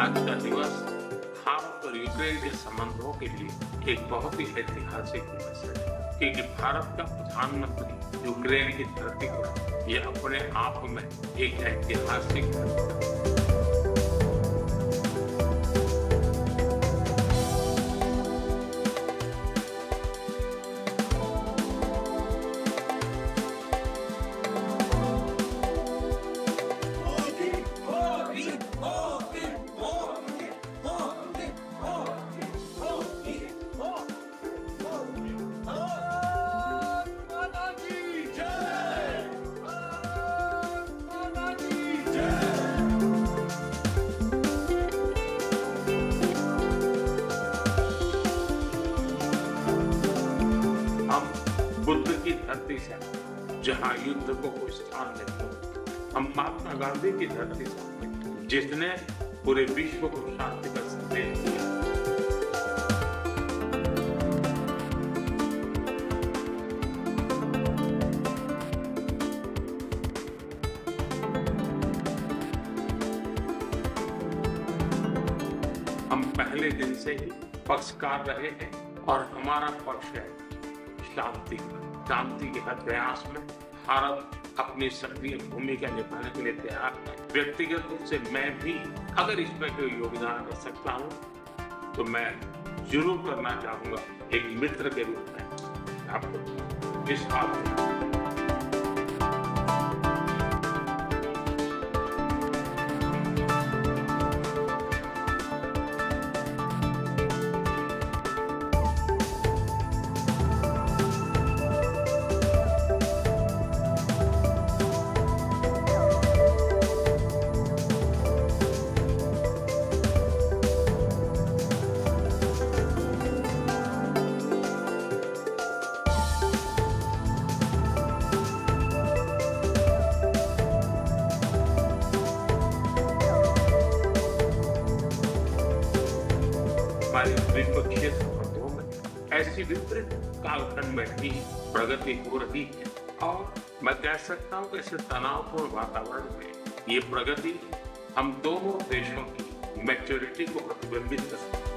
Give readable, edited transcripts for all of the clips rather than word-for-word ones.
आज का दिवस भारत और यूक्रेन के संबंधों के लिए एक बहुत ही ऐतिहासिक दिवस है, क्योंकि भारत का प्रधानमंत्री यूक्रेन की धरती पर यह अपने आप में एक ऐतिहासिक है। हम बुद्ध की धरती से, जहां युद्ध को कोई स्थान नहीं हो, हम महात्मा गांधी की धरती से, जिसने पूरे विश्व को शांति का संदेश दिया। हम पहले दिन से ही पक्षकार रहे हैं और हमारा पक्ष है शांति के हर प्रयास में भारत अपनी सक्रिय भूमिका निभाने के लिए तैयार है। व्यक्तिगत रूप से मैं भी अगर इसमें कोई योगदान कर सकता हूं तो मैं जरूर करना चाहूंगा, एक मित्र के रूप में आपको इस बात में। हमारे द्विपक्षीय संबंधों में ऐसी विपरीत कालखंड में भी प्रगति हो रही है और मैं कह सकता हूं कि ऐसे तनावपूर्ण वातावरण में ये प्रगति हम दोनों देशों की मैच्योरिटी को प्रतिबिंबित करती है।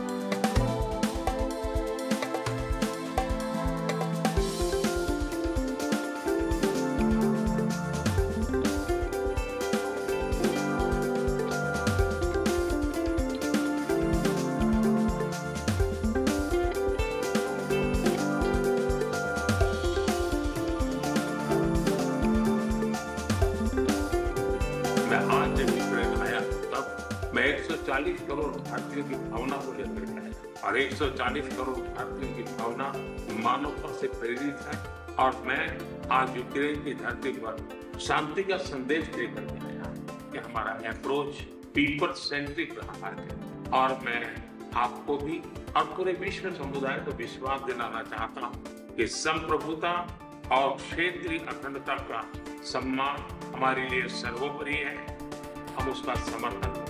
आज जब यूक्रेन आया तब मैं 140 करोड़ भारतीयों की भावना को लेकर आया और 140 करोड़ भारतीयों की भावना मानवता से प्रेरित है और मैं आज यूक्रेन की धरती पर शांति का संदेश लेकर के आया कि हमारा अप्रोच पीपल सेंट्रिक रहा है और मैं आपको भी और पूरे विश्व समुदाय को विश्वास दिलाना चाहता हूँ कि संप्रभुता और क्षेत्रीय अखंडता का सम्मान हमारे लिए सर्वोपरि है। हम उसका समर्थन